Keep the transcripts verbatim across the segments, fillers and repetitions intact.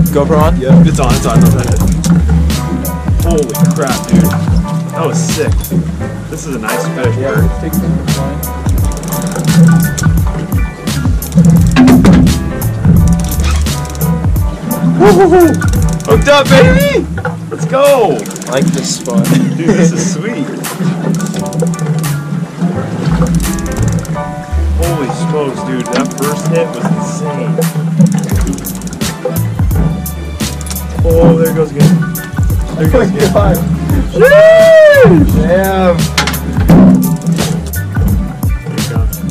GoPro on? Yeah, it's on, it's on. No, that is. Holy crap, dude. That was sick. This is a nice fish, Yeah, Bert. let's take this line. Hooked up, baby! Let's go! I like this spot. Dude, this is sweet. Holy smokes, dude. That first hit was insane. Oh, there it goes again. There it goes again. Sheesh! Damn! Here it comes.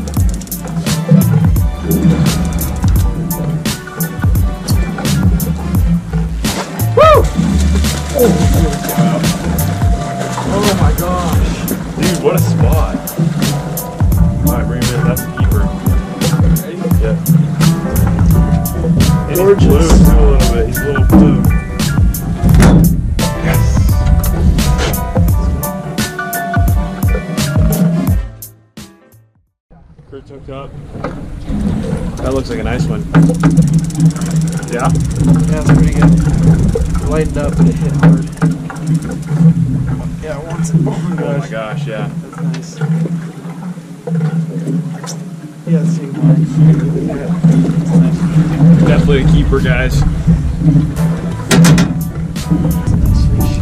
Woo! Oh, oh my gosh. Dude, what a spot. Alright, bring him in. That's the keeper. Ready? Yeah. And he's blue too a little bit. He's a little blue. Yes. Kurt's hooked up. That looks like a nice one. Yeah? Yeah, it's pretty good. Lightened up, but it hit hard. Yeah, once it. Oh my gosh. Oh my gosh, yeah. That's nice. Yeah, same line. Yeah. That's nice. Definitely a keeper, guys. Nice fish.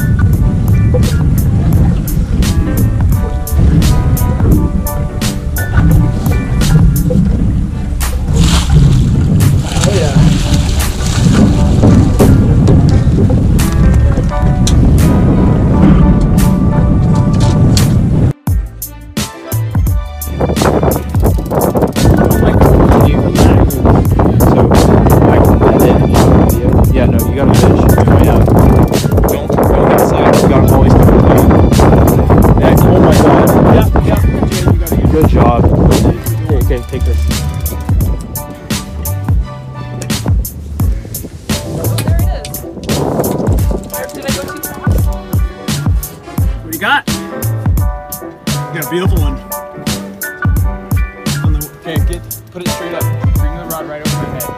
Oh yeah. Yeah, no, you gotta fish. Right out. Don't, don't get side. You gotta always come down. Yeah, oh my god. Yeah, yeah. Jay, you gotta get good job. Okay, okay, take this. There it is. Did I go too fast? What do you got? You got a beautiful one. On the, Okay, get, put it straight up. Bring the rod right over my head.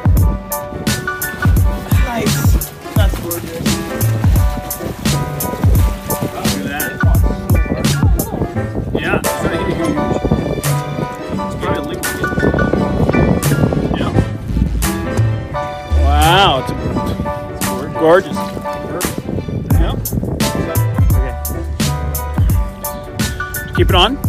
Nice. That's gorgeous. oh, look at that. Yeah, it's not huge. It's probably a Lingcod. Yeah. Wow, it's, it's gorgeous. gorgeous. Yeah. Okay. Keep it on.